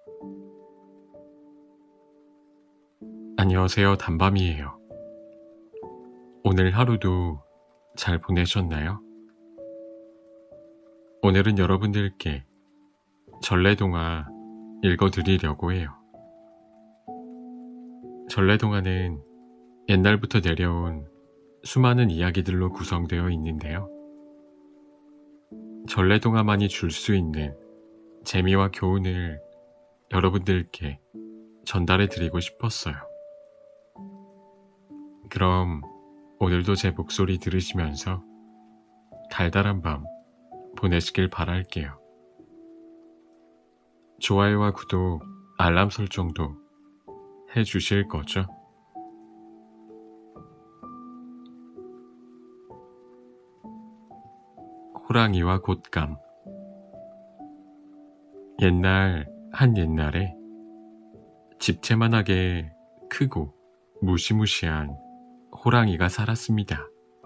안녕하세요, 단밤이에요. 오늘 하루도 잘 보내셨나요? 오늘은 여러분들께 전래동화 읽어드리려고 해요. 전래동화는 옛날부터 내려온 수많은 이야기들로 구성되어 있는데요. 전래동화만이 줄 수 있는 재미와 교훈을 여러분들께 전달해 드리고 싶었어요. 그럼 오늘도 제 목소리 들으시면서 달달한 밤 보내시길 바랄게요. 좋아요와 구독, 알람 설정도 해주실 거죠? 호랑이와 곶감. 옛날에 집채만하게 크고 무시무시한 호랑이가 살았습니다.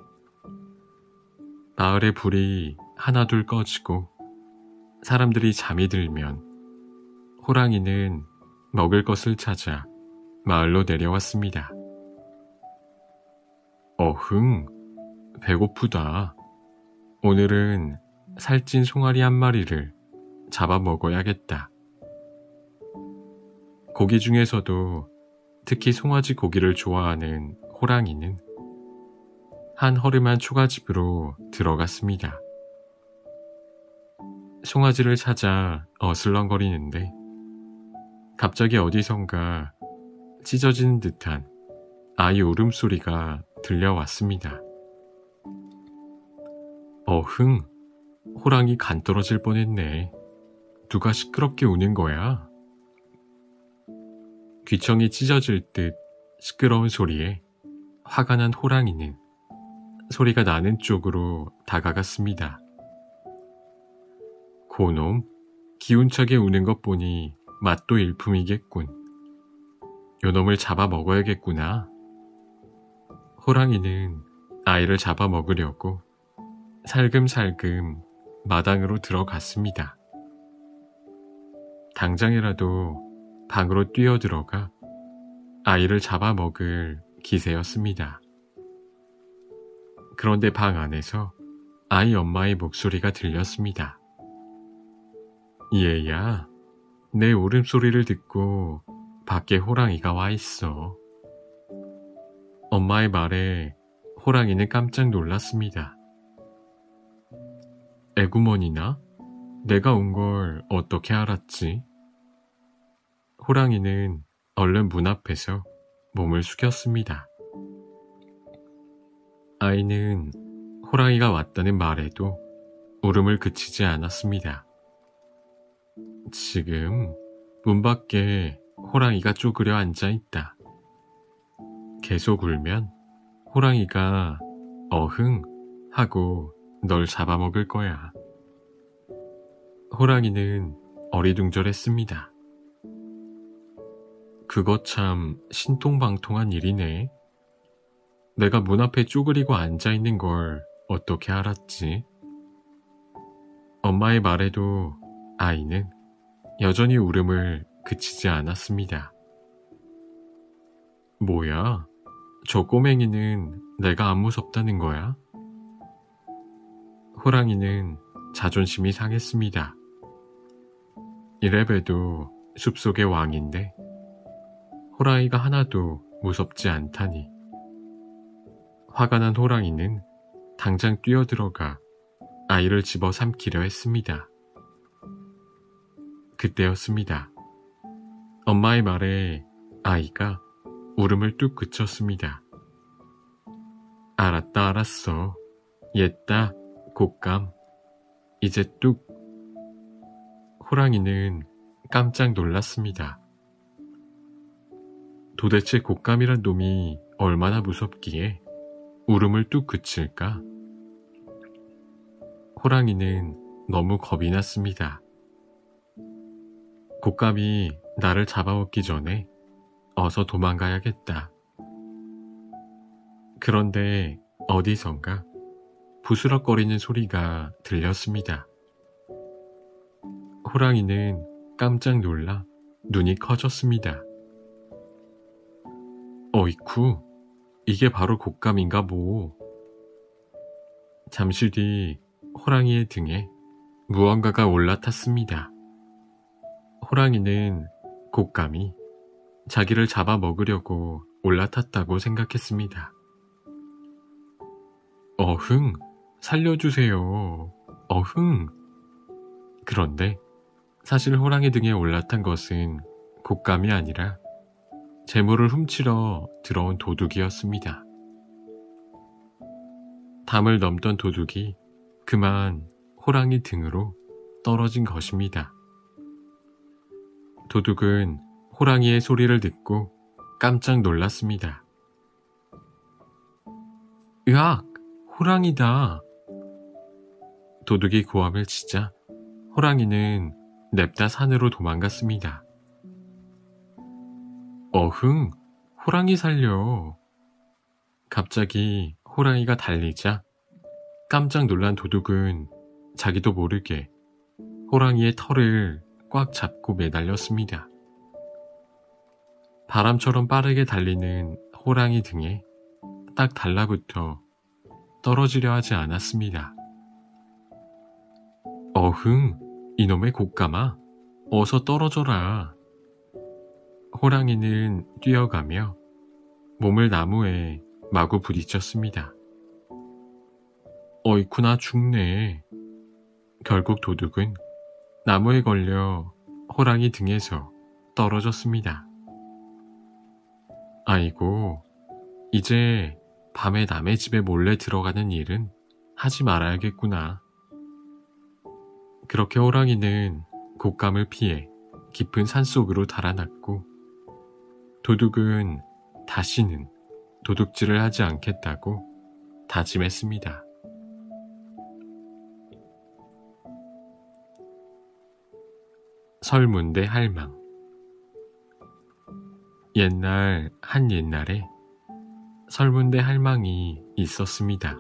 마을에 불이 하나둘 꺼지고 사람들이 잠이 들면 호랑이는 먹을 것을 찾아 마을로 내려왔습니다. 어흥, 배고프다. 오늘은 살찐 송아리 한 마리를 잡아 먹어야겠다. 고기 중에서도 특히 송아지 고기를 좋아하는 호랑이는 한 허름한 초가집으로 들어갔습니다. 송아지를 찾아 어슬렁거리는데 갑자기 어디선가 찢어지는 듯한 아이 울음소리가 들려왔습니다. 어흥, 호랑이 간 떨어질 뻔했네. 누가 시끄럽게 우는 거야? 귀청이 찢어질 듯 시끄러운 소리에 화가 난 호랑이는 소리가 나는 쪽으로 다가갔습니다. 고놈, 기운차게 우는 것 보니 맛도 일품이겠군. 요놈을 잡아 먹어야겠구나. 호랑이는 아이를 잡아 먹으려고 살금살금 마당으로 들어갔습니다. 당장이라도 방으로 뛰어들어가 아이를 잡아먹을 기세였습니다. 그런데 방 안에서 아이 엄마의 목소리가 들렸습니다. 얘야, 내 울음소리를 듣고 밖에 호랑이가 와 있어. 엄마의 말에 호랑이는 깜짝 놀랐습니다. 에구머니나? 내가 온 걸 어떻게 알았지? 호랑이는 얼른 문 앞에서 몸을 숙였습니다. 아이는 호랑이가 왔다는 말에도 울음을 그치지 않았습니다. 지금 문 밖에 호랑이가 쪼그려 앉아있다. 계속 울면 호랑이가 어흥 하고 널 잡아먹을 거야. 호랑이는 어리둥절했습니다. 그거 참 신통방통한 일이네. 내가 문 앞에 쪼그리고 앉아있는 걸 어떻게 알았지? 엄마의 말에도 아이는 여전히 울음을 그치지 않았습니다. 뭐야? 저 꼬맹이는 내가 안 무섭다는 거야? 호랑이는 자존심이 상했습니다. 이래봬도 숲속의 왕인데 호랑이가 하나도 무섭지 않다니. 화가 난 호랑이는 당장 뛰어들어가 아이를 집어삼키려 했습니다. 그때였습니다. 엄마의 말에 아이가 울음을 뚝 그쳤습니다. 알았다, 알았어. 옛다, 곶감. 이제 뚝. 호랑이는 깜짝 놀랐습니다. 도대체 곶감이란 놈이 얼마나 무섭기에 울음을 뚝 그칠까? 호랑이는 너무 겁이 났습니다. 곶감이 나를 잡아먹기 전에 어서 도망가야겠다. 그런데 어디선가 부스럭거리는 소리가 들렸습니다. 호랑이는 깜짝 놀라 눈이 커졌습니다. 어이쿠, 이게 바로 곶감인가 뭐. 잠시 뒤 호랑이의 등에 무언가가 올라탔습니다. 호랑이는 곶감이 자기를 잡아먹으려고 올라탔다고 생각했습니다. 어흥, 살려주세요. 어흥. 그런데 사실 호랑이 등에 올라탄 것은 곶감이 아니라 재물을 훔치러 들어온 도둑이었습니다. 담을 넘던 도둑이 그만 호랑이 등으로 떨어진 것입니다. 도둑은 호랑이의 소리를 듣고 깜짝 놀랐습니다. 으악! 호랑이다! 도둑이 고함을 치자 호랑이는 냅다 산으로 도망갔습니다. 어흥! 호랑이 살려! 갑자기 호랑이가 달리자 깜짝 놀란 도둑은 자기도 모르게 호랑이의 털을 꽉 잡고 매달렸습니다. 바람처럼 빠르게 달리는 호랑이 등에 딱 달라붙어 떨어지려 하지 않았습니다. 어흥, 이놈의 곶감아, 어서 떨어져라. 호랑이는 뛰어가며 몸을 나무에 마구 부딪혔습니다. 어이쿠나 죽네. 결국 도둑은 나무에 걸려 호랑이 등에서 떨어졌습니다. 아이고, 이제 밤에 남의 집에 몰래 들어가는 일은 하지 말아야겠구나. 그렇게 호랑이는 곶감을 피해 깊은 산속으로 달아났고 도둑은 다시는 도둑질을 하지 않겠다고 다짐했습니다. 설문대 할망. 옛날 한 옛날에 설문대 할망이 있었습니다.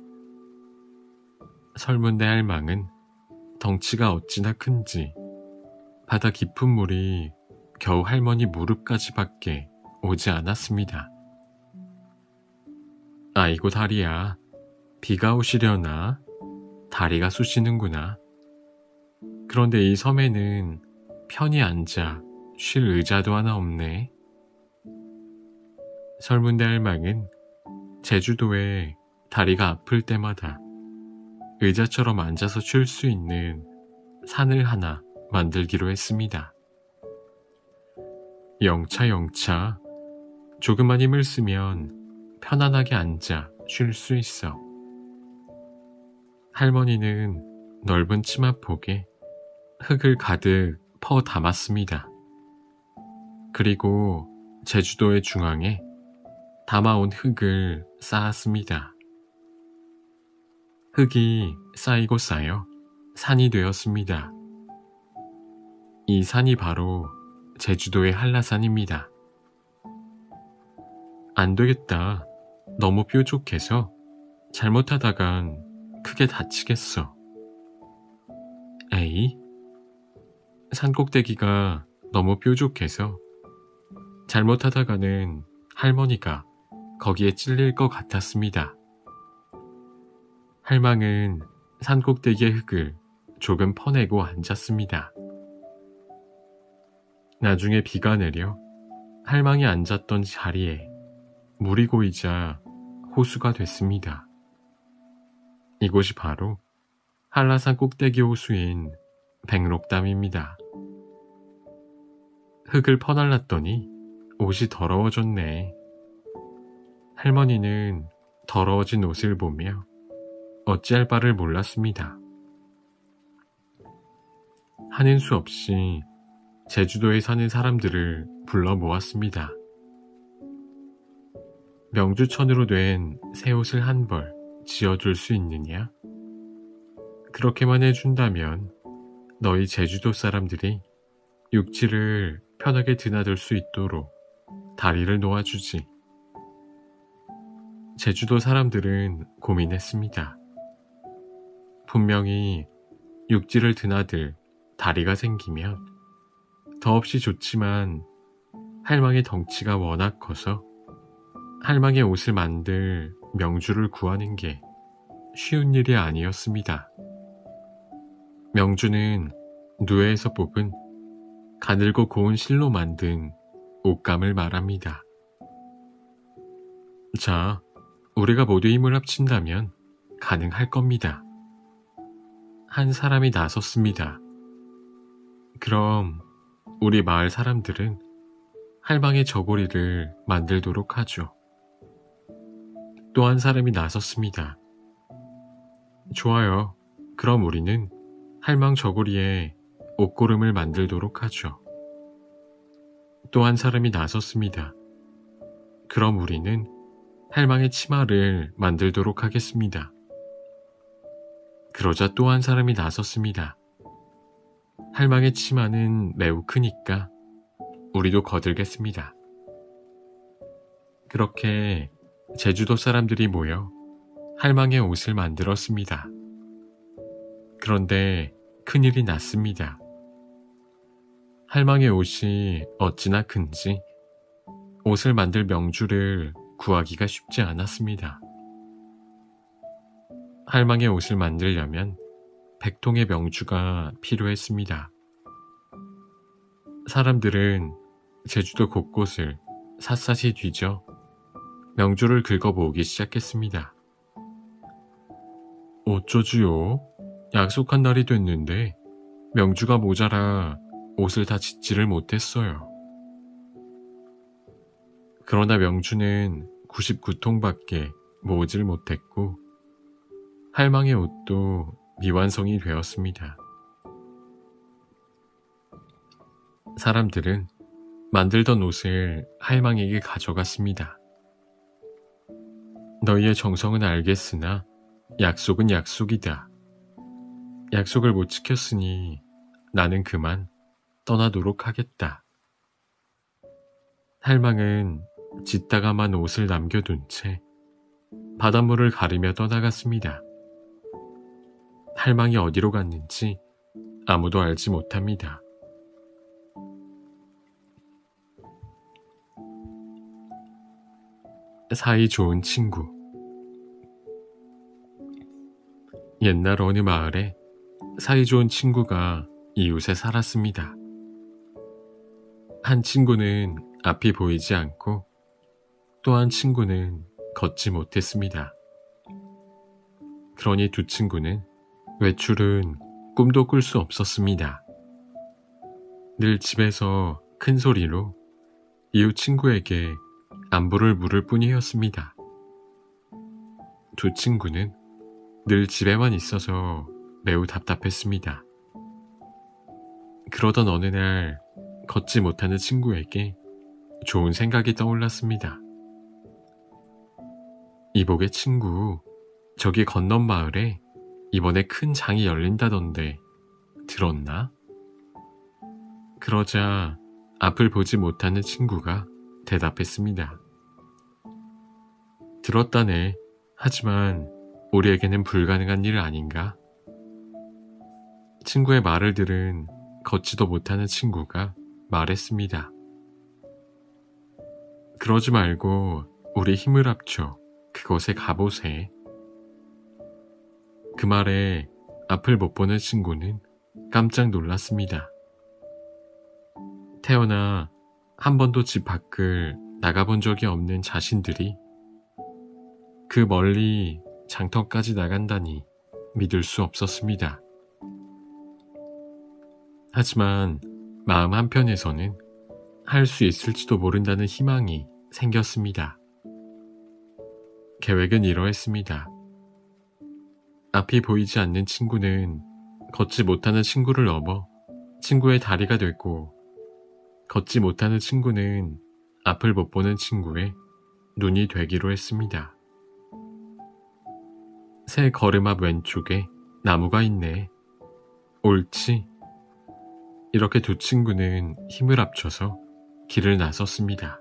설문대 할망은 덩치가 어찌나 큰지 바다 깊은 물이 겨우 할머니 무릎까지밖에 오지 않았습니다. 아이고 다리야, 비가 오시려나? 다리가 쑤시는구나. 그런데 이 섬에는 편히 앉아 쉴 의자도 하나 없네. 설문대 할망은 제주도에 다리가 아플 때마다 의자처럼 앉아서 쉴 수 있는 산을 하나 만들기로 했습니다. 영차, 조금만 힘을 쓰면 편안하게 앉아 쉴 수 있어. 할머니는 넓은 치마폭에 흙을 가득 퍼 담았습니다. 그리고 제주도의 중앙에 담아온 흙을 쌓았습니다. 흙이 쌓이고 쌓여 산이 되었습니다. 이 산이 바로 제주도의 한라산입니다. 안 되겠다. 너무 뾰족해서 잘못하다간 크게 다치겠어. 에이? 산꼭대기가 너무 뾰족해서 잘못하다가는 할머니가 거기에 찔릴 것 같았습니다. 할망은 산꼭대기의 흙을 조금 퍼내고 앉았습니다. 나중에 비가 내려 할망이 앉았던 자리에 물이 고이자 호수가 됐습니다. 이곳이 바로 한라산 꼭대기 호수인 백록담입니다. 흙을 퍼날랐더니 옷이 더러워졌네. 할머니는 더러워진 옷을 보며 어찌할 바를 몰랐습니다. 하는 수 없이 제주도에 사는 사람들을 불러 모았습니다. 명주천으로 된 새 옷을 한 벌 지어줄 수 있느냐? 그렇게만 해준다면 너희 제주도 사람들이 육지를 편하게 드나들 수 있도록 다리를 놓아주지. 제주도 사람들은 고민했습니다. 분명히 육지를 드나들 다리가 생기면 더없이 좋지만 할망의 덩치가 워낙 커서 할망의 옷을 만들 명주를 구하는 게 쉬운 일이 아니었습니다. 명주는 누에에서 뽑은 가늘고 고운 실로 만든 옷감을 말합니다. 자, 우리가 모두 힘을 합친다면 가능할 겁니다. 한 사람이 나섰습니다. 그럼 우리 마을 사람들은 할망의 저고리를 만들도록 하죠. 또 한 사람이 나섰습니다. 좋아요. 그럼 우리는 할망 저고리에 옷고름을 만들도록 하죠. 또 한 사람이 나섰습니다. 그럼 우리는 할망의 치마를 만들도록 하겠습니다. 그러자 또 한 사람이 나섰습니다. 할망의 치마는 매우 크니까 우리도 거들겠습니다. 그렇게 제주도 사람들이 모여 할망의 옷을 만들었습니다. 그런데 큰일이 났습니다. 할망의 옷이 어찌나 큰지 옷을 만들 명주를 구하기가 쉽지 않았습니다. 할망의 옷을 만들려면 100통의 명주가 필요했습니다. 사람들은 제주도 곳곳을 샅샅이 뒤져 명주를 긁어모으기 시작했습니다. 어쩌지요? 약속한 날이 됐는데 명주가 모자라 옷을 다 짓지를 못했어요. 그러나 명주는 99통밖에 모으질 못했고 할망의 옷도 미완성이 되었습니다. 사람들은 만들던 옷을 할망에게 가져갔습니다. 너희의 정성은 알겠으나 약속은 약속이다. 약속을 못 지켰으니 나는 그만 떠나도록 하겠다. 할망은 짓다가만 옷을 남겨둔 채 바닷물을 가르며 떠나갔습니다. 할망이 어디로 갔는지 아무도 알지 못합니다. 사이 좋은 친구. 옛날 어느 마을에 사이 좋은 친구가 이웃에 살았습니다. 한 친구는 앞이 보이지 않고 또 한 친구는 걷지 못했습니다. 그러니 두 친구는 외출은 꿈도 꿀 수 없었습니다. 늘 집에서 큰 소리로 이웃 친구에게 안부를 물을 뿐이었습니다. 두 친구는 늘 집에만 있어서 매우 답답했습니다. 그러던 어느 날 걷지 못하는 친구에게 좋은 생각이 떠올랐습니다. 이보게 친구, 저기 건넌 마을에 이번에 큰 장이 열린다던데 들었나? 그러자 앞을 보지 못하는 친구가 대답했습니다. 들었다네. 하지만 우리에게는 불가능한 일 아닌가? 친구의 말을 들은 걷지도 못하는 친구가 말했습니다. 그러지 말고 우리 힘을 합쳐 그곳에 가보세. 그 말에 앞을 못 보는 친구는 깜짝 놀랐습니다. 태어나 한 번도 집 밖을 나가본 적이 없는 자신들이 그 멀리 장터까지 나간다니 믿을 수 없었습니다. 하지만 마음 한편에서는 할 수 있을지도 모른다는 희망이 생겼습니다. 계획은 이러했습니다. 앞이 보이지 않는 친구는 걷지 못하는 친구를 넘어 친구의 다리가 되고, 걷지 못하는 친구는 앞을 못 보는 친구의 눈이 되기로 했습니다. 새 걸음 앞 왼쪽에 나무가 있네. 옳지. 이렇게 두 친구는 힘을 합쳐서 길을 나섰습니다.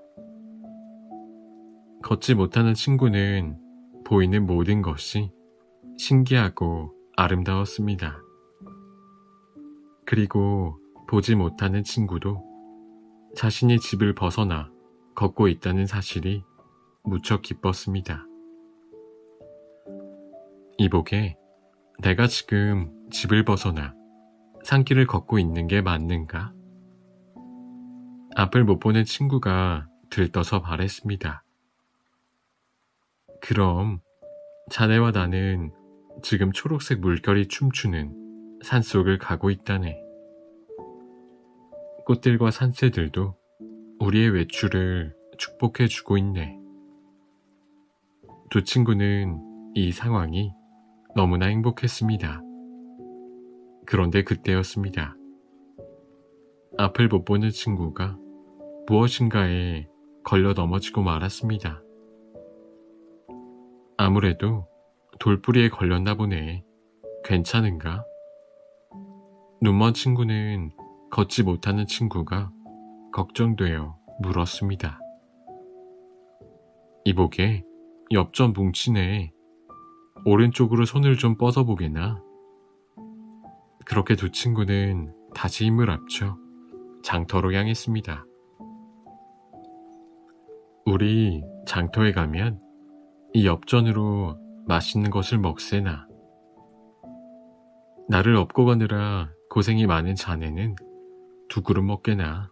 걷지 못하는 친구는 보이는 모든 것이 신기하고 아름다웠습니다. 그리고 보지 못하는 친구도 자신이 집을 벗어나 걷고 있다는 사실이 무척 기뻤습니다. 이보게, 내가 지금 집을 벗어나 산길을 걷고 있는 게 맞는가? 앞을 못 보는 친구가 들떠서 말했습니다. 그럼 자네와 나는 지금 초록색 물결이 춤추는 산속을 가고 있다네. 꽃들과 산새들도 우리의 외출을 축복해주고 있네. 두 친구는 이 상황이 너무나 행복했습니다. 그런데 그때였습니다. 앞을 못 보는 친구가 무엇인가에 걸려 넘어지고 말았습니다. 아무래도 돌뿌리에 걸렸나 보네. 괜찮은가? 눈먼 친구는 걷지 못하는 친구가 걱정되어 물었습니다. 이보게, 엽전 뭉치네. 오른쪽으로 손을 좀 뻗어보게나. 그렇게 두 친구는 다시 힘을 합쳐 장터로 향했습니다. 우리 장터에 가면 이 엽전으로 맛있는 것을 먹세나. 나를 업고 가느라 고생이 많은 자네는 두 그릇 먹게나.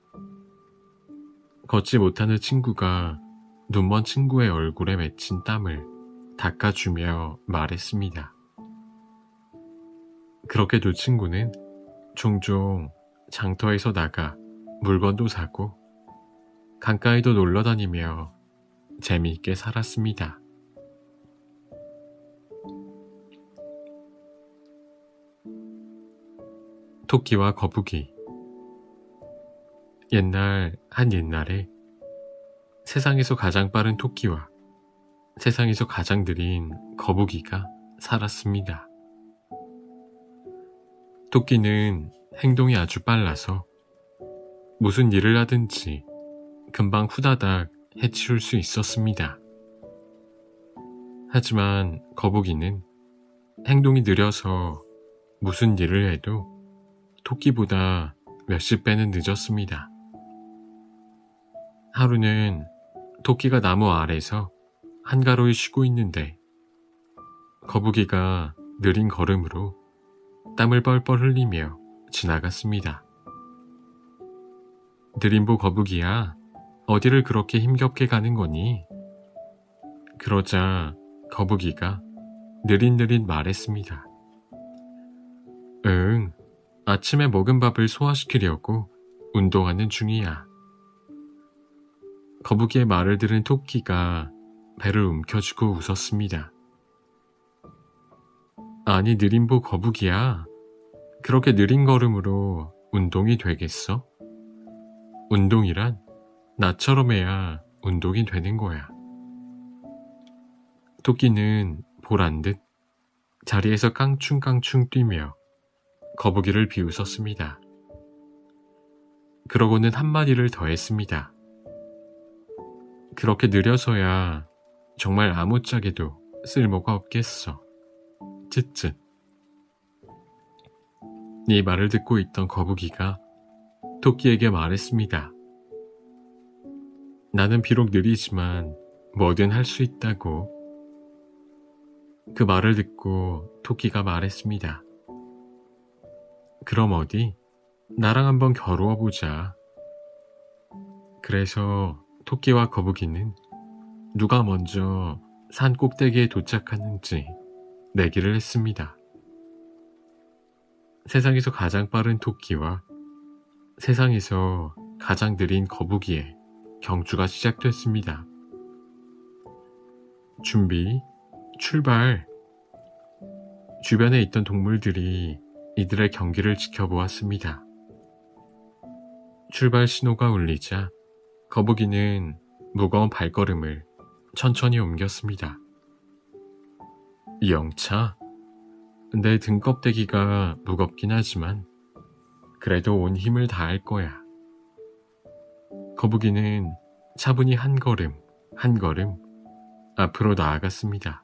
걷지 못하는 친구가 눈먼 친구의 얼굴에 맺힌 땀을 닦아주며 말했습니다. 그렇게 두 친구는 종종 장터에서 나가 물건도 사고 강가에도 놀러 다니며 재미있게 살았습니다. 토끼와 거북이. 한 옛날에 세상에서 가장 빠른 토끼와 세상에서 가장 느린 거북이가 살았습니다. 토끼는 행동이 아주 빨라서 무슨 일을 하든지 금방 후다닥 해치울 수 있었습니다. 하지만 거북이는 행동이 느려서 무슨 일을 해도 토끼보다 몇십 배는 늦었습니다. 하루는 토끼가 나무 아래서 한가로이 쉬고 있는데 거북이가 느린 걸음으로 땀을 뻘뻘 흘리며 지나갔습니다. 느림보 거북이야, 어디를 그렇게 힘겹게 가는 거니? 그러자 거북이가 느릿느릿 말했습니다. 응, 아침에 먹은 밥을 소화시키려고 운동하는 중이야. 거북이의 말을 들은 토끼가 배를 움켜쥐고 웃었습니다. 아니, 느림보 거북이야, 그렇게 느린 걸음으로 운동이 되겠어? 운동이란 나처럼 해야 운동이 되는 거야. 토끼는 보란 듯 자리에서 깡충깡충 뛰며 거북이를 비웃었습니다. 그러고는 한마디를 더 했습니다. 그렇게 느려서야 정말 아무짝에도 쓸모가 없겠어. 쯧쯧. 이 말을 듣고 있던 거북이가 토끼에게 말했습니다. 나는 비록 느리지만 뭐든 할 수 있다고. 그 말을 듣고 토끼가 말했습니다. 그럼 어디 나랑 한번 겨루어 보자. 그래서 토끼와 거북이는 누가 먼저 산 꼭대기에 도착하는지 내기를 했습니다. 세상에서 가장 빠른 토끼와 세상에서 가장 느린 거북이의 경주가 시작됐습니다. 준비, 출발! 주변에 있던 동물들이 이들의 경기를 지켜보았습니다. 출발 신호가 울리자 거북이는 무거운 발걸음을 천천히 옮겼습니다. 영차, 내 등껍데기가 무겁긴 하지만 그래도 온 힘을 다할 거야. 거북이는 차분히 한 걸음 한 걸음 앞으로 나아갔습니다.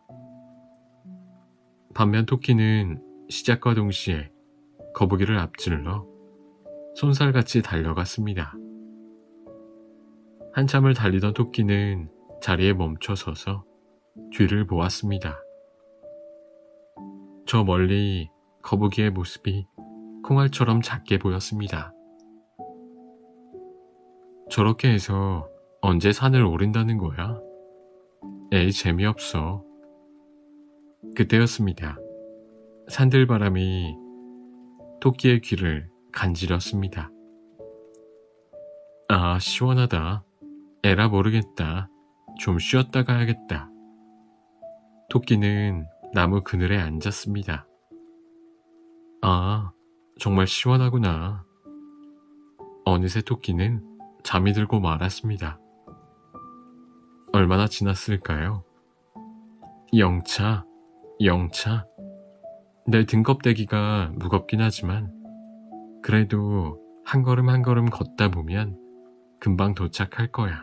반면 토끼는 시작과 동시에 거북이를 앞질러 쏜살같이 달려갔습니다. 한참을 달리던 토끼는 자리에 멈춰 서서 뒤를 보았습니다. 저 멀리 거북이의 모습이 콩알처럼 작게 보였습니다. 저렇게 해서 언제 산을 오른다는 거야? 에이, 재미없어. 그때였습니다. 산들바람이 토끼의 귀를 간지렸습니다. 아, 시원하다. 에라 모르겠다. 좀 쉬었다 가야겠다. 토끼는 나무 그늘에 앉았습니다. 아, 정말 시원하구나. 어느새 토끼는 잠이 들고 말았습니다. 얼마나 지났을까요? 영차. 내 등껍데기가 무겁긴 하지만 그래도 한 걸음 한 걸음 걷다 보면 금방 도착할 거야.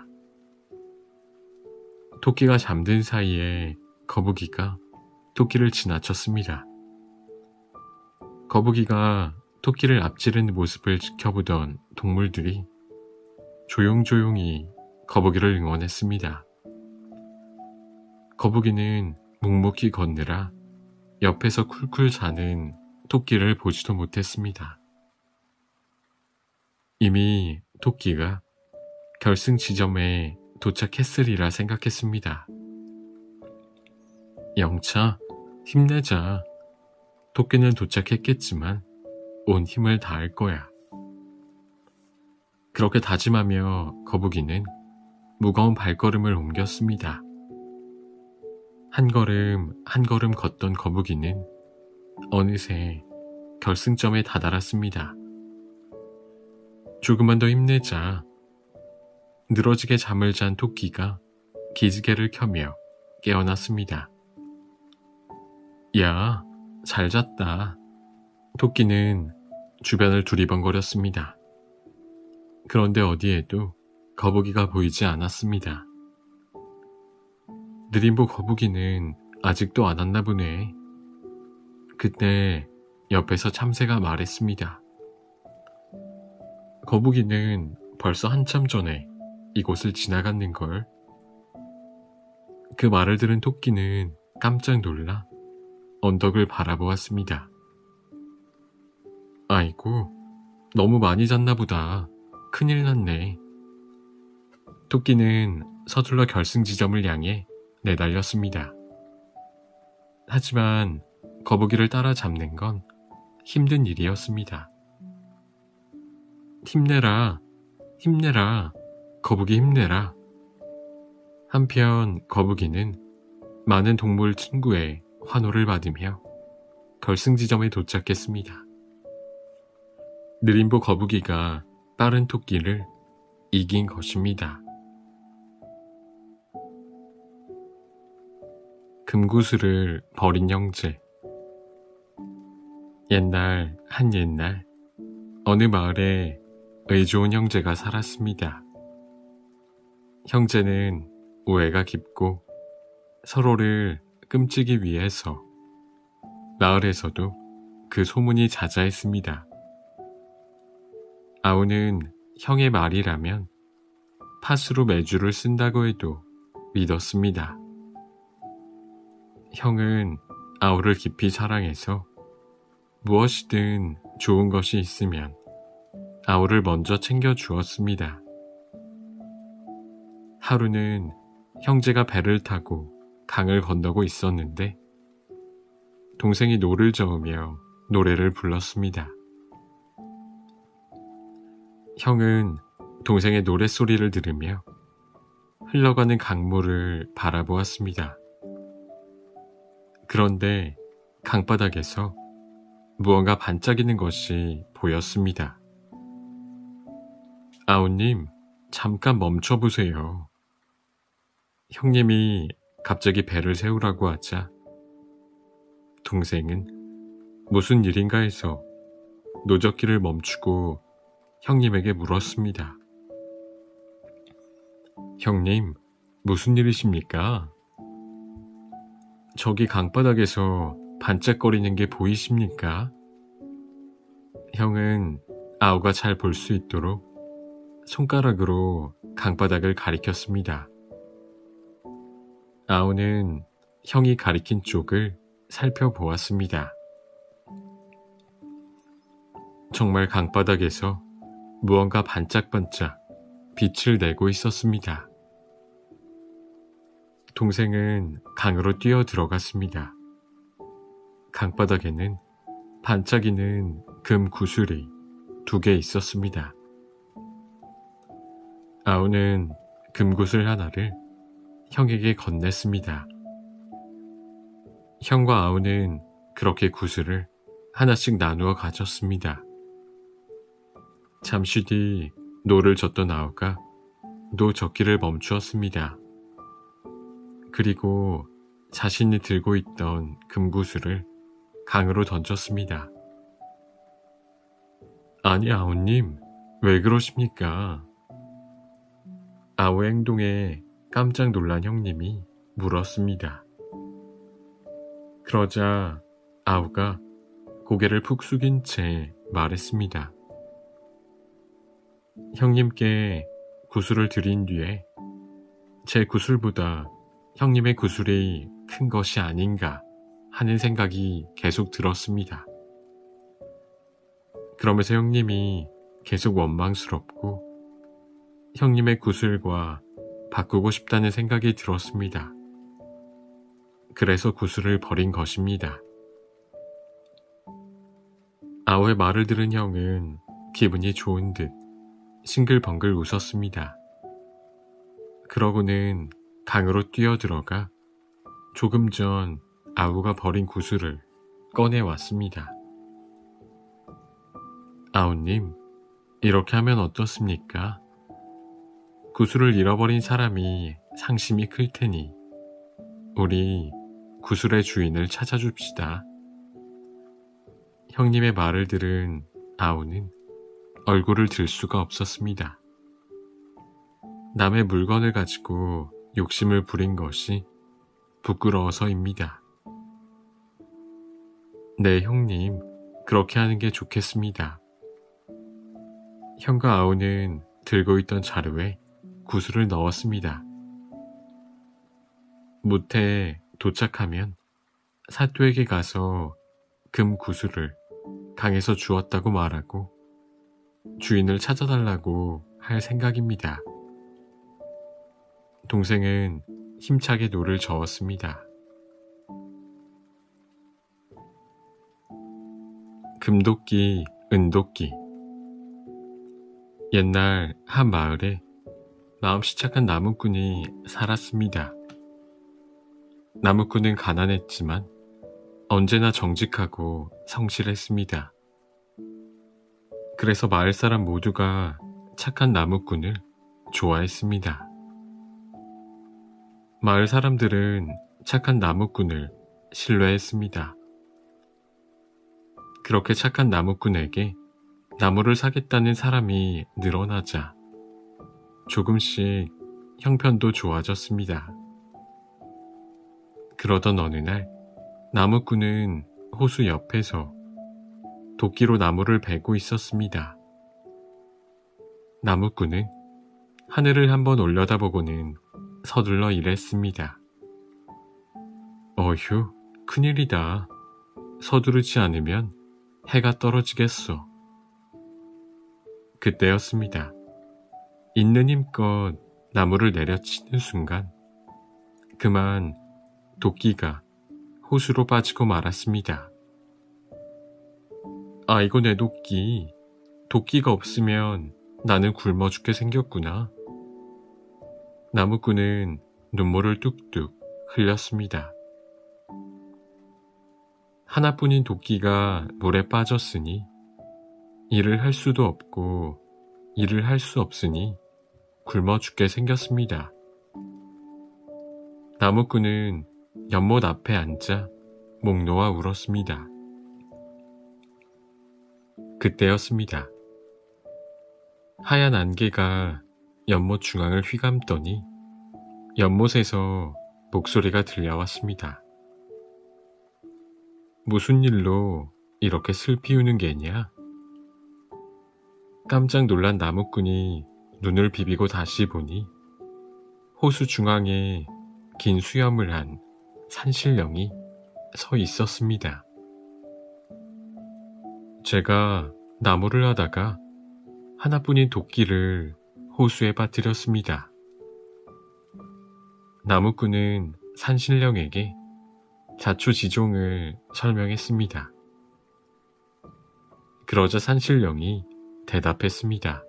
토끼가 잠든 사이에 거북이가 토끼를 지나쳤습니다. 거북이가 토끼를 앞지르는 모습을 지켜보던 동물들이 조용조용히 거북이를 응원했습니다. 거북이는 묵묵히 걷느라 옆에서 쿨쿨 자는 토끼를 보지도 못했습니다. 이미 토끼가 결승 지점에 도착했으리라 생각했습니다. 영차, 힘내자. 토끼는 도착했겠지만 온 힘을 다할 거야. 그렇게 다짐하며 거북이는 무거운 발걸음을 옮겼습니다. 한 걸음 한 걸음 걷던 거북이는 어느새 결승점에 다다랐습니다. 조금만 더 힘내자. 늘어지게 잠을 잔 토끼가 기지개를 켜며 깨어났습니다. 야, 잘 잤다. 토끼는 주변을 두리번거렸습니다. 그런데 어디에도 거북이가 보이지 않았습니다. 느림보 거북이는 아직도 안 왔나 보네. 그때 옆에서 참새가 말했습니다. 거북이는 벌써 한참 전에 이곳을 지나갔는걸. 그 말을 들은 토끼는 깜짝 놀라 언덕을 바라보았습니다. 아이고, 너무 많이 잤나 보다. 큰일 났네. 토끼는 서둘러 결승 지점을 향해 내달렸습니다. 하지만 거북이를 따라잡는 건 힘든 일이었습니다. 힘내라, 거북이 힘내라. 한편 거북이는 많은 동물 친구의 환호를 받으며 결승 지점에 도착했습니다. 느림보 거북이가 빠른 토끼를 이긴 것입니다. 금구슬을 버린 형제. 옛날 어느 마을에 의좋은 형제가 살았습니다. 형제는 우애가 깊고 서로를 끔찍이 위해서 마을에서도 그 소문이 자자했습니다. 아우는 형의 말이라면 팥으로 매주를 쓴다고 해도 믿었습니다. 형은 아우를 깊이 사랑해서 무엇이든 좋은 것이 있으면 아우를 먼저 챙겨주었습니다. 하루는 형제가 배를 타고 강을 건너고 있었는데 동생이 노를 저으며 노래를 불렀습니다. 형은 동생의 노랫소리를 들으며 흘러가는 강물을 바라보았습니다. 그런데 강바닥에서 무언가 반짝이는 것이 보였습니다. 아우님, 잠깐 멈춰보세요. 형님이 갑자기 배를 세우라고 하자 동생은 무슨 일인가 해서 노젓기를 멈추고 형님에게 물었습니다. 형님, 무슨 일이십니까? 저기 강바닥에서 반짝거리는 게 보이십니까? 형은 아우가 잘 볼 수 있도록 손가락으로 강바닥을 가리켰습니다. 아오는 형이 가리킨 쪽을 살펴보았습니다. 정말 강바닥에서 무언가 반짝반짝 빛을 내고 있었습니다. 동생은 강으로 뛰어 들어갔습니다. 강바닥에는 반짝이는 금 구슬이 2개 있었습니다. 아오는 금구슬 하나를 형에게 건넸습니다. 형과 아오는 그렇게 구슬을 하나씩 나누어 가졌습니다. 잠시 뒤 노를 젓던 아오가 노 젓기를 멈추었습니다. 그리고 자신이 들고 있던 금구슬을 강으로 던졌습니다. 아니 아오님, 왜 그러십니까? 아오의 행동에 깜짝 놀란 형님이 물었습니다. 그러자 아오가 고개를 푹 숙인 채 말했습니다. 형님께 구슬을 드린 뒤에 제 구슬보다 형님의 구슬이 큰 것이 아닌가 하는 생각이 계속 들었습니다. 그러면서 형님이 계속 원망스럽고 형님의 구슬과 바꾸고 싶다는 생각이 들었습니다. 그래서 구슬을 버린 것입니다. 아오의 말을 들은 형은 기분이 좋은 듯 싱글벙글 웃었습니다. 그러고는 강으로 뛰어들어가 조금 전 아오가 버린 구슬을 꺼내왔습니다. 아오님, 이렇게 하면 어떻습니까? 구슬을 잃어버린 사람이 상심이 클 테니 우리 구슬의 주인을 찾아줍시다. 형님의 말을 들은 아오는 얼굴을 들 수가 없었습니다. 남의 물건을 가지고 욕심을 부린 것이 부끄러워서입니다. 네, 형님, 그렇게 하는 게 좋겠습니다. 형과 아오는 들고 있던 자루에 구슬을 넣었습니다. 무태에 도착하면 사또에게 가서 금 구슬을 강에서 주웠다고 말하고 주인을 찾아달라고 할 생각입니다. 동생은 힘차게 노를 저었습니다. 금도끼, 은도끼. 옛날 한 마을에 마음씨 착한 나무꾼이 살았습니다. 나무꾼은 가난했지만 언제나 정직하고 성실했습니다. 그래서 마을 사람 모두가 착한 나무꾼을 좋아했습니다. 마을 사람들은 착한 나무꾼을 신뢰했습니다. 그렇게 착한 나무꾼에게 나무를 사겠다는 사람이 늘어나자 조금씩 형편도 좋아졌습니다. 그러던 어느 날 나무꾼은 호수 옆에서 도끼로 나무를 베고 있었습니다. 나무꾼은 하늘을 한번 올려다보고는 서둘러 일했습니다. 어휴, 큰일이다. 서두르지 않으면 해가 떨어지겠어. 그때였습니다. 있는 힘껏 나무를 내려치는 순간 그만 도끼가 호수로 빠지고 말았습니다. 아이고 내 도끼. 도끼가 없으면 나는 굶어 죽게 생겼구나. 나무꾼은 눈물을 뚝뚝 흘렸습니다. 하나뿐인 도끼가 물에 빠졌으니 일을 할 수도 없고 일을 할 수 없으니 굶어 죽게 생겼습니다. 나무꾼은 연못 앞에 앉아 목 놓아 울었습니다. 그때였습니다. 하얀 안개가 연못 중앙을 휘감더니 연못에서 목소리가 들려왔습니다. 무슨 일로 이렇게 슬피 우는 게냐? 깜짝 놀란 나무꾼이 눈을 비비고 다시 보니 호수 중앙에 긴 수염을 한 산신령이 서 있었습니다. 제가 나무를 하다가 하나뿐인 도끼를 호수에 빠뜨렸습니다. 나무꾼은 산신령에게 자초지종을 설명했습니다. 그러자 산신령이 대답했습니다.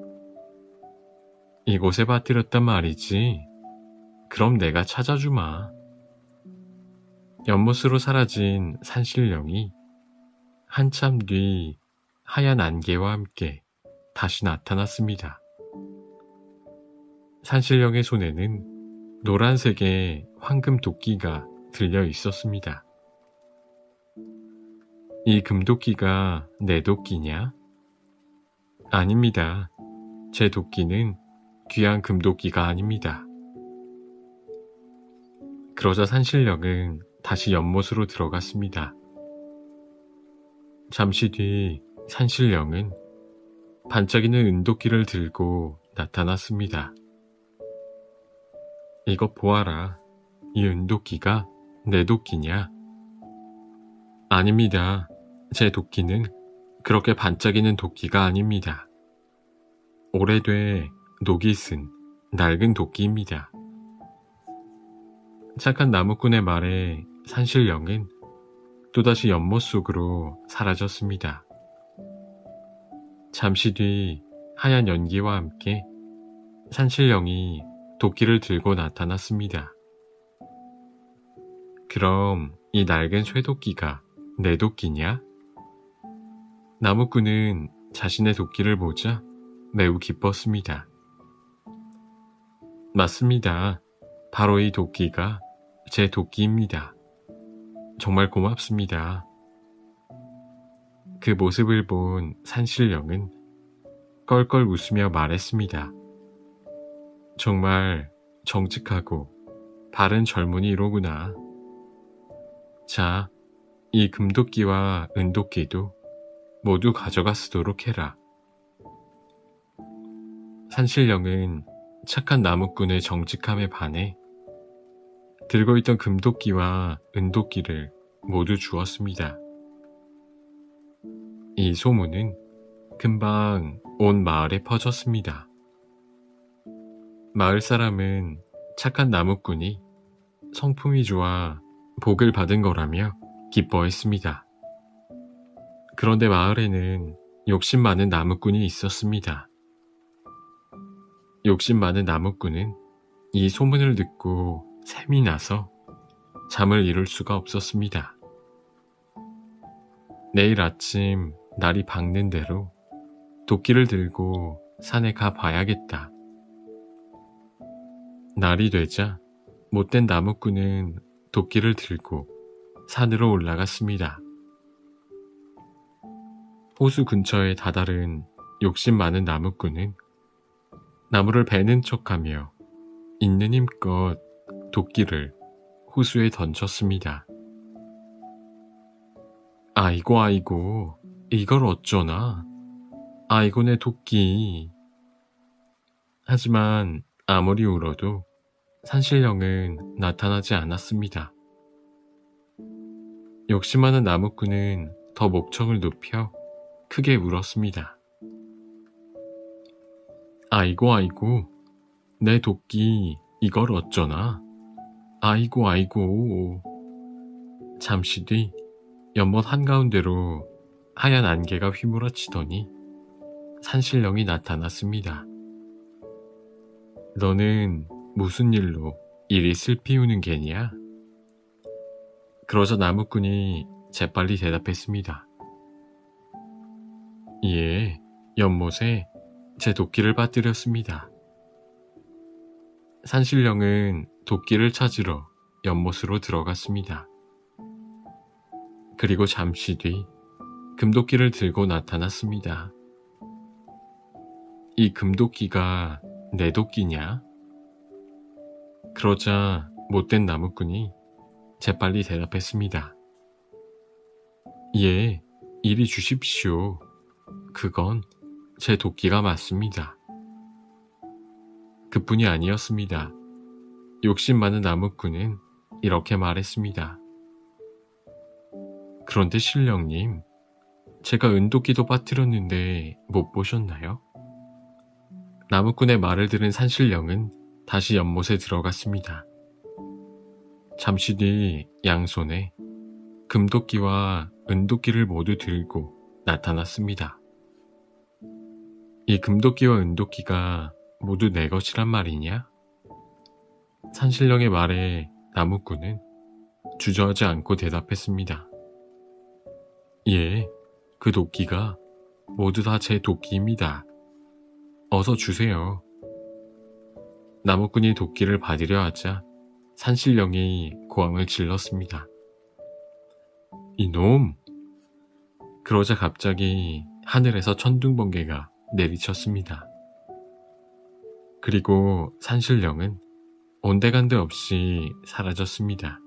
이곳에 빠뜨렸단 말이지. 그럼 내가 찾아주마. 연못으로 사라진 산신령이 한참 뒤 하얀 안개와 함께 다시 나타났습니다. 산신령의 손에는 노란색의 황금 도끼가 들려 있었습니다. 이 금도끼가 내 도끼냐? 아닙니다. 제 도끼는 귀한 금도끼가 아닙니다. 그러자 산신령은 다시 연못으로 들어갔습니다. 잠시 뒤 산신령은 반짝이는 은도끼를 들고 나타났습니다. 이것 보아라. 이 은도끼가 내 도끼냐? 아닙니다. 제 도끼는 그렇게 반짝이는 도끼가 아닙니다. 오래돼 녹이 쓴 낡은 도끼입니다. 착한 나무꾼의 말에 산신령은 또다시 연못 속으로 사라졌습니다. 잠시 뒤 하얀 연기와 함께 산신령이 도끼를 들고 나타났습니다. 그럼 이 낡은 쇠도끼가 내 도끼냐? 나무꾼은 자신의 도끼를 보자 매우 기뻤습니다. 맞습니다. 바로 이 도끼가 제 도끼입니다. 정말 고맙습니다. 그 모습을 본 산신령은 껄껄 웃으며 말했습니다. 정말 정직하고 바른 젊은이로구나. 자, 이 금도끼와 은도끼도 모두 가져가 쓰도록 해라. 산신령은 착한 나무꾼의 정직함에 반해 들고 있던 금도끼와 은도끼를 모두 주었습니다. 이 소문은 금방 온 마을에 퍼졌습니다. 마을 사람은 착한 나무꾼이 성품이 좋아 복을 받은 거라며 기뻐했습니다. 그런데 마을에는 욕심 많은 나무꾼이 있었습니다. 욕심 많은 나무꾼은 이 소문을 듣고 샘이 나서 잠을 이룰 수가 없었습니다. 내일 아침 날이 밝는 대로 도끼를 들고 산에 가 봐야겠다. 날이 되자 못된 나무꾼은 도끼를 들고 산으로 올라갔습니다. 호수 근처에 다다른 욕심 많은 나무꾼은 나무를 베는 척하며 있는 힘껏 도끼를 호수에 던졌습니다. 아이고 아이고, 이걸 어쩌나. 아이고 내 도끼. 하지만 아무리 울어도 산신령은 나타나지 않았습니다. 욕심 많은 나무꾼은 더 목청을 높여 크게 울었습니다. 아이고 아이고, 내 도끼 이걸 어쩌나. 아이고 아이고. 잠시 뒤 연못 한가운데로 하얀 안개가 휘몰아치더니 산신령이 나타났습니다. 너는 무슨 일로 이리 슬피 우는 게냐? 그러자 나무꾼이 재빨리 대답했습니다. 예, 연못에 제 도끼를 빠뜨렸습니다. 산신령은 도끼를 찾으러 연못으로 들어갔습니다. 그리고 잠시 뒤 금도끼를 들고 나타났습니다. 이 금도끼가 내 도끼냐? 그러자 못된 나무꾼이 재빨리 대답했습니다. 예, 이리 주십시오. 그건 제 도끼가 맞습니다. 그뿐이 아니었습니다. 욕심 많은 나무꾼은 이렇게 말했습니다. 그런데 신령님, 제가 은도끼도 빠뜨렸는데 못 보셨나요? 나무꾼의 말을 들은 산신령은 다시 연못에 들어갔습니다. 잠시 뒤 양손에 금도끼와 은도끼를 모두 들고 나타났습니다. 이 금도끼와 은도끼가 모두 내 것이란 말이냐? 산신령의 말에 나무꾼은 주저하지 않고 대답했습니다. 예, 그 도끼가 모두 다 제 도끼입니다. 어서 주세요. 나무꾼이 도끼를 받으려 하자 산신령이 고함을 질렀습니다. 이놈! 그러자 갑자기 하늘에서 천둥번개가 내리쳤습니다. 그리고 산신령은 온데간데 없이 사라졌습니다.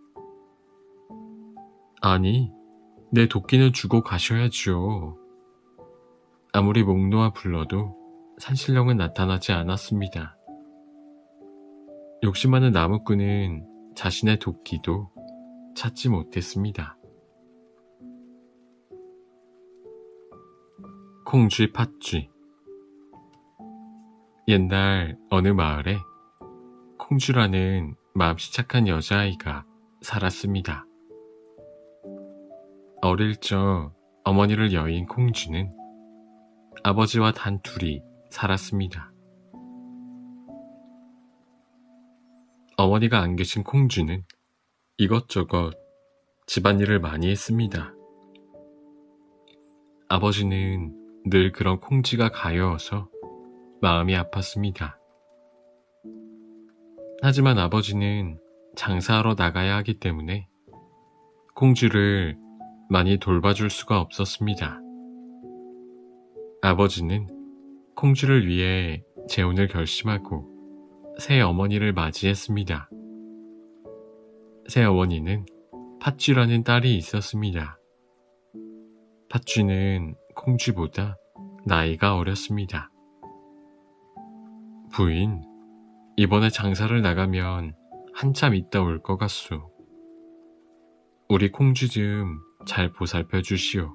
아니, 내 도끼는 주고 가셔야죠. 아무리 목 놓아 불러도 산신령은 나타나지 않았습니다. 욕심 많은 나무꾼은 자신의 도끼도 찾지 못했습니다. 콩쥐 팥쥐. 옛날 어느 마을에 콩쥐라는 마음씨 착한 여자아이가 살았습니다. 어릴 적 어머니를 여인 콩쥐는 아버지와 단 둘이 살았습니다. 어머니가 안 계신 콩쥐는 이것저것 집안일을 많이 했습니다. 아버지는 늘 그런 콩쥐가 가여워서 마음이 아팠습니다. 하지만 아버지는 장사하러 나가야 하기 때문에 콩쥐를 많이 돌봐줄 수가 없었습니다. 아버지는 콩쥐를 위해 재혼을 결심하고 새 어머니를 맞이했습니다. 새 어머니는 팥쥐라는 딸이 있었습니다. 팥쥐는 콩쥐보다 나이가 어렸습니다. 부인, 이번에 장사를 나가면 한참 있다 올 것 같소. 우리 콩쥐 좀 잘 보살펴 주시오.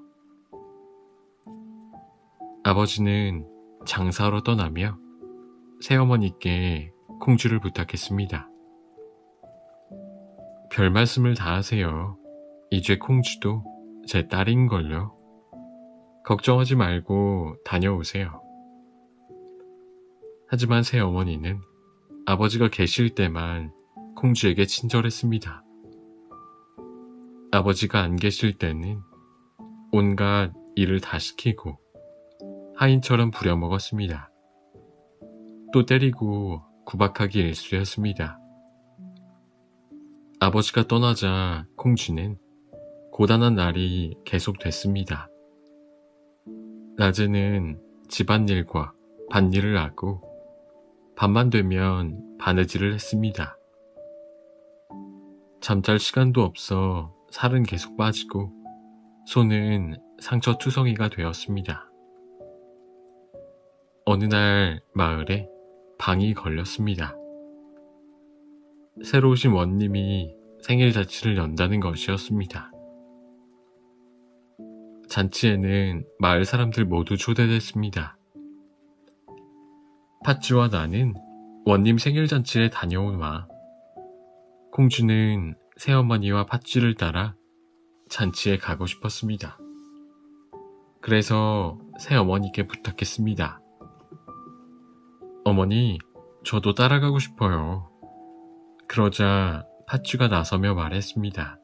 아버지는 장사하러 떠나며 새어머니께 콩쥐를 부탁했습니다. 별 말씀을 다 하세요. 이제 콩쥐도 제 딸인걸요. 걱정하지 말고 다녀오세요. 하지만 새어머니는 아버지가 계실 때만 콩쥐에게 친절했습니다. 아버지가 안 계실 때는 온갖 일을 다 시키고 하인처럼 부려먹었습니다. 또 때리고 구박하기 일쑤였습니다. 아버지가 떠나자 콩쥐는 고단한 날이 계속됐습니다. 낮에는 집안일과 밭일을 하고 밤만 되면 바느질을 했습니다. 잠잘 시간도 없어 살은 계속 빠지고 손은 상처투성이가 되었습니다. 어느 날 마을에 방이 걸렸습니다. 새로 오신 원님이 생일 잔치를 연다는 것이었습니다. 잔치에는 마을 사람들 모두 초대됐습니다. 팥쥐와 나는 원님 생일 잔치에 다녀온 와 콩쥐는 새어머니와 팥쥐를 따라 잔치에 가고 싶었습니다. 그래서 새어머니께 부탁했습니다. 어머니, 저도 따라가고 싶어요. 그러자 팥쥐가 나서며 말했습니다.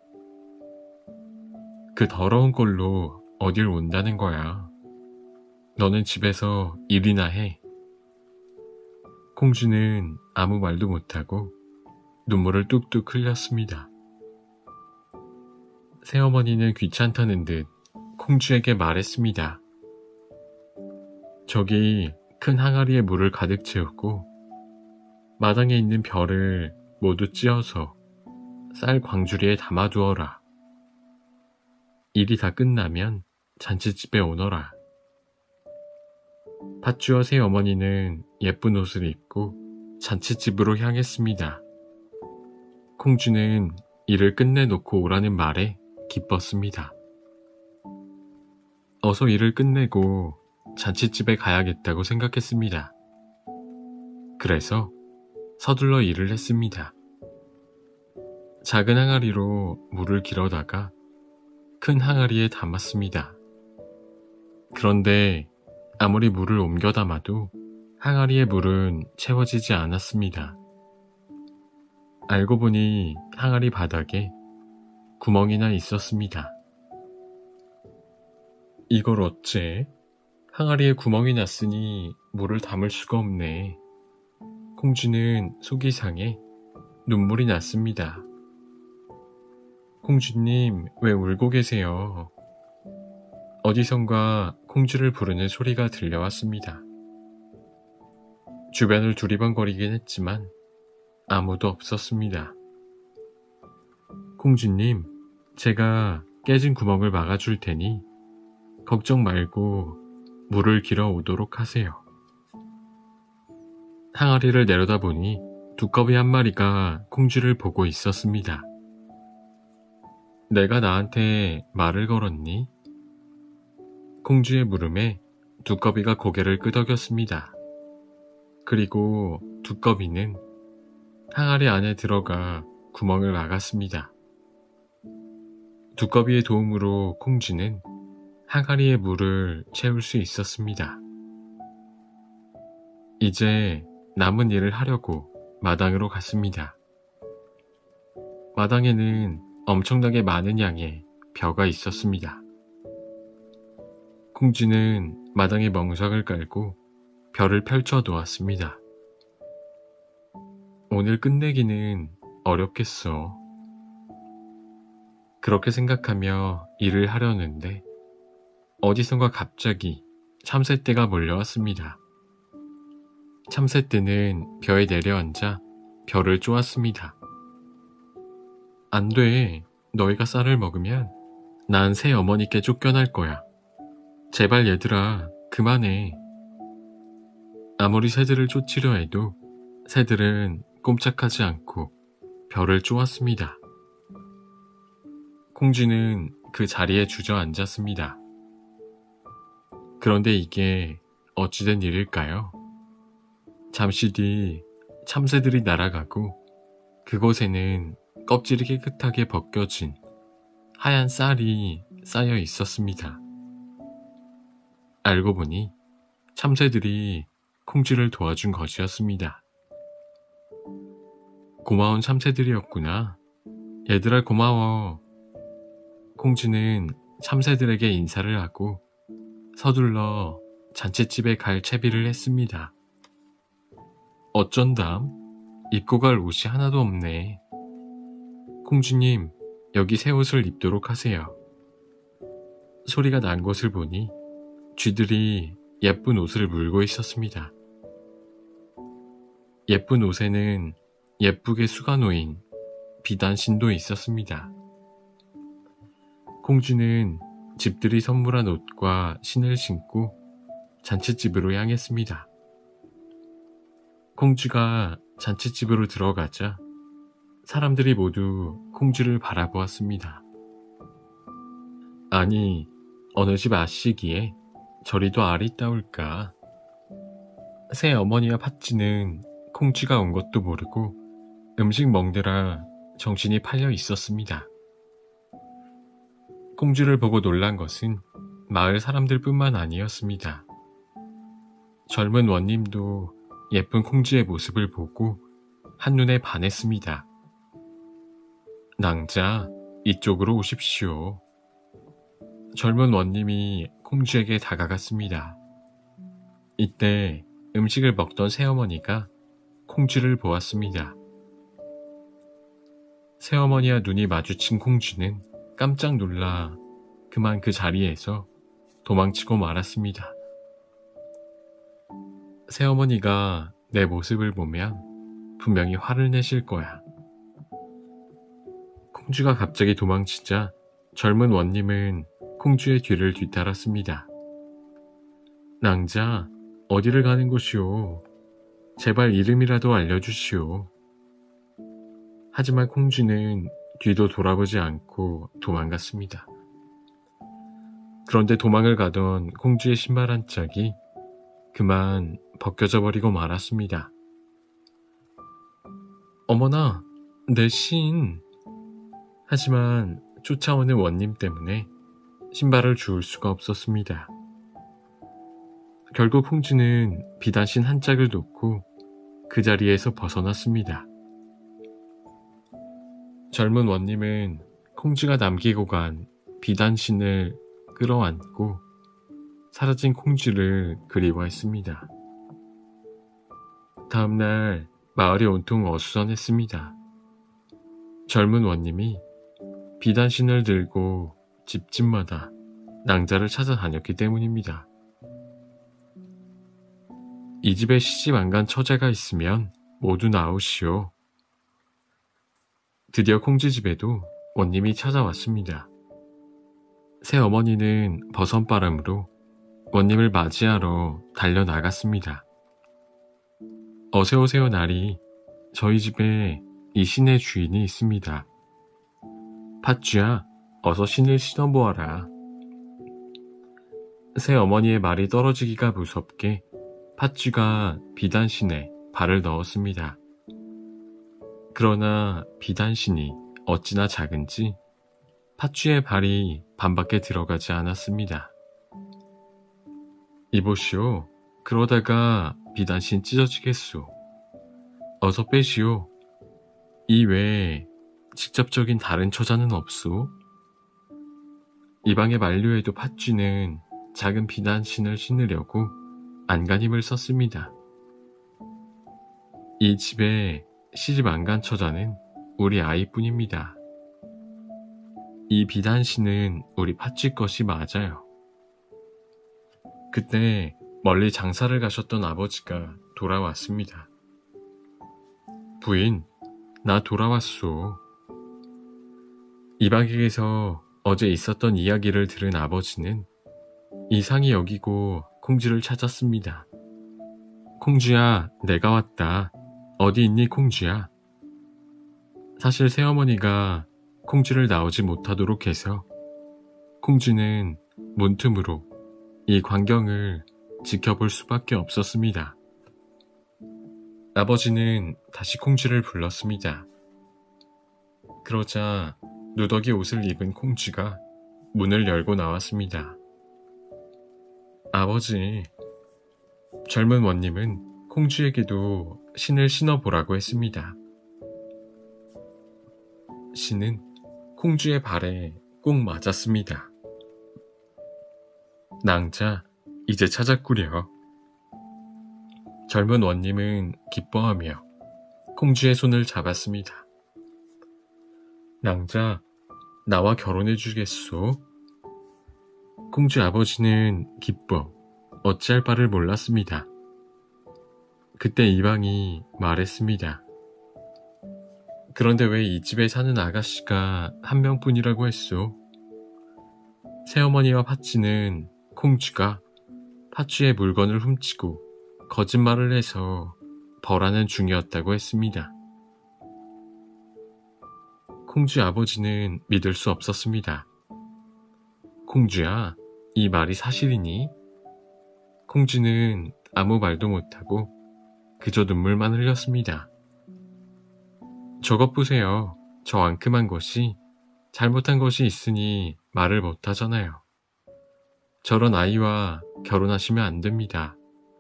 그 더러운 꼴로 어딜 온다는 거야. 너는 집에서 일이나 해. 콩쥐는 아무 말도 못하고 눈물을 뚝뚝 흘렸습니다. 새어머니는 귀찮다는 듯 콩쥐에게 말했습니다. 저기 큰 항아리에 물을 가득 채우고 마당에 있는 별을 모두 찧어서 쌀 광주리에 담아두어라. 일이 다 끝나면 잔치집에 오너라. 팥쥐와 새어머니는 예쁜 옷을 입고 잔칫집으로 향했습니다. 콩쥐는 일을 끝내놓고 오라는 말에 기뻤습니다. 어서 일을 끝내고 잔칫집에 가야겠다고 생각했습니다. 그래서 서둘러 일을 했습니다. 작은 항아리로 물을 길어다가 큰 항아리에 담았습니다. 그런데 아무리 물을 옮겨 담아도 항아리의 물은 채워지지 않았습니다. 알고 보니 항아리 바닥에 구멍이나 있었습니다. 이걸 어째? 항아리에 구멍이 났으니 물을 담을 수가 없네. 콩쥐는 속이 상해 눈물이 났습니다. 콩쥐님, 왜 울고 계세요? 어디선가 콩쥐를 부르는 소리가 들려왔습니다. 주변을 두리번거리긴 했지만 아무도 없었습니다. 콩쥐님, 제가 깨진 구멍을 막아줄 테니 걱정 말고 물을 길어 오도록 하세요. 항아리를 내려다보니 두꺼비 한 마리가 콩쥐를 보고 있었습니다. 내가 나한테 말을 걸었니? 콩쥐의 물음에 두꺼비가 고개를 끄덕였습니다. 그리고 두꺼비는 항아리 안에 들어가 구멍을 막았습니다. 두꺼비의 도움으로 콩쥐는 항아리의 물을 채울 수 있었습니다. 이제 남은 일을 하려고 마당으로 갔습니다. 마당에는 엄청나게 많은 양의 벼가 있었습니다. 콩쥐는 마당에 멍석을 깔고 벼를 펼쳐 놓았습니다. 오늘 끝내기는 어렵겠어. 그렇게 생각하며 일을 하려는데 어디선가 갑자기 참새떼가 몰려왔습니다. 참새떼는 벼에 내려앉아 벼를 쪼았습니다. 안 돼. 너희가 쌀을 먹으면 난 새 어머니께 쫓겨날 거야. 제발 얘들아, 그만해. 아무리 새들을 쫓으려 해도 새들은 꼼짝하지 않고 벼를 쪼았습니다. 콩쥐는 그 자리에 주저앉았습니다. 그런데 이게 어찌된 일일까요? 잠시 뒤 참새들이 날아가고 그곳에는 껍질이 깨끗하게 벗겨진 하얀 쌀이 쌓여 있었습니다. 알고 보니 참새들이 콩쥐를 도와준 것이었습니다. 고마운 참새들이었구나. 얘들아 고마워. 콩쥐는 참새들에게 인사를 하고 서둘러 잔칫집에 갈 채비를 했습니다. 어쩐담? 입고 갈 옷이 하나도 없네. 콩쥐님, 여기 새 옷을 입도록 하세요. 소리가 난 곳을 보니 쥐들이 예쁜 옷을 물고 있었습니다. 예쁜 옷에는 예쁘게 수가놓인 비단신도 있었습니다. 콩쥐는 집들이 선물한 옷과 신을 신고 잔칫집으로 향했습니다. 콩쥐가 잔칫집으로 들어가자 사람들이 모두 콩쥐를 바라보았습니다. 아니, 어느 집 아씨기에 저리도 알이 따올까. 새 어머니와 팥쥐는 콩쥐가 온 것도 모르고 음식 먹느라 정신이 팔려 있었습니다. 콩쥐를 보고 놀란 것은 마을 사람들뿐만 아니었습니다. 젊은 원님도 예쁜 콩쥐의 모습을 보고 한눈에 반했습니다. 낭자, 이쪽으로 오십시오. 젊은 원님이 콩쥐에게 다가갔습니다. 이때 음식을 먹던 새어머니가 콩쥐를 보았습니다. 새어머니와 눈이 마주친 콩쥐는 깜짝 놀라 그만 그 자리에서 도망치고 말았습니다. 새어머니가 내 모습을 보면 분명히 화를 내실 거야. 콩쥐가 갑자기 도망치자 젊은 원님은 콩쥐의 뒤를 뒤따랐습니다. 낭자, 어디를 가는 것이오? 제발 이름이라도 알려주시오. 하지만 콩쥐는 뒤도 돌아보지 않고 도망갔습니다. 그런데 도망을 가던 콩쥐의 신발 한 짝이 그만 벗겨져 버리고 말았습니다. 어머나, 내 신! 하지만 쫓아오는 원님 때문에 신발을 주울 수가 없었습니다. 결국 콩쥐는 비단신 한 짝을 놓고 그 자리에서 벗어났습니다. 젊은 원님은 콩쥐가 남기고 간 비단신을 끌어안고 사라진 콩쥐를 그리워했습니다. 다음날 마을이 온통 어수선했습니다. 젊은 원님이 비단신을 들고 집집마다 낭자를 찾아다녔기 때문입니다. 이 집에 시집 안 간 처제가 있으면 모두 나오시오. 드디어 콩쥐 집에도 원님이 찾아왔습니다. 새어머니는 버선바람으로 원님을 맞이하러 달려나갔습니다. 어세오세요 나리, 저희 집에 이 신의 주인이 있습니다. 팥쥐야, 어서 신을 신어보아라. 새어머니의 말이 떨어지기가 무섭게 팥쥐가 비단신에 발을 넣었습니다. 그러나 비단신이 어찌나 작은지 팥쥐의 발이 반밖에 들어가지 않았습니다. 이보시오, 그러다가 비단신 찢어지겠소. 어서 빼시오. 이 외에 직접적인 다른 처자는 없소. 이 방의 만류에도 팥쥐는 작은 비단신을 신으려고 안간힘을 썼습니다. 이 집에 시집 안 간 처자는 우리 아이뿐입니다. 이 비단신은 우리 팥쥐 것이 맞아요. 그때 멀리 장사를 가셨던 아버지가 돌아왔습니다. 부인, 나 돌아왔소. 이방에게서 어제 있었던 이야기를 들은 아버지는 이상히 여기고 콩쥐를 찾았습니다. 콩쥐야, 내가 왔다. 어디 있니, 콩쥐야? 사실 새어머니가 콩쥐를 나오지 못하도록 해서 콩쥐는 문틈으로 이 광경을 지켜볼 수밖에 없었습니다. 아버지는 다시 콩쥐를 불렀습니다. 그러자 누더기 옷을 입은 콩쥐가 문을 열고 나왔습니다. 아버지, 젊은 원님은 콩쥐에게도 신을 신어보라고 했습니다. 신은 콩쥐의 발에 꼭 맞았습니다. 낭자, 이제 찾았구려. 젊은 원님은 기뻐하며 콩쥐의 손을 잡았습니다. 낭자, 나와 결혼해 주겠소? 콩쥐 아버지는 기뻐 어찌할 바를 몰랐습니다. 그때 이방이 말했습니다. 그런데 왜 이 집에 사는 아가씨가 한 명뿐이라고 했소? 새어머니와 팥쥐는 콩쥐가 팥쥐의 물건을 훔치고 거짓말을 해서 벌하는 중이었다고 했습니다. 콩쥐 아버지는 믿을 수 없었습니다. 콩쥐야, 이 말이 사실이니? 콩쥐는 아무 말도 못하고 그저 눈물만 흘렸습니다. 저것 보세요. 저 앙큼한 것이 잘못한 것이 있으니 말을 못하잖아요. 저런 아이와 결혼하시면 안 됩니다.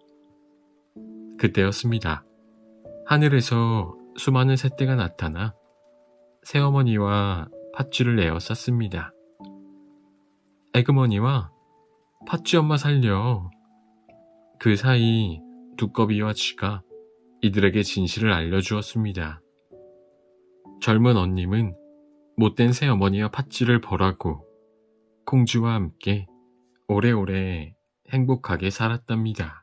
그때였습니다. 하늘에서 수많은 새떼가 나타나 새어머니와 팥쥐를 에워쌌습니다. 에그머니와 팥쥐 엄마 살려. 그 사이 두꺼비와 쥐가 이들에게 진실을 알려주었습니다. 젊은 언님은 못된 새어머니와 팥쥐를 벌하고 콩쥐와 함께 오래오래 행복하게 살았답니다.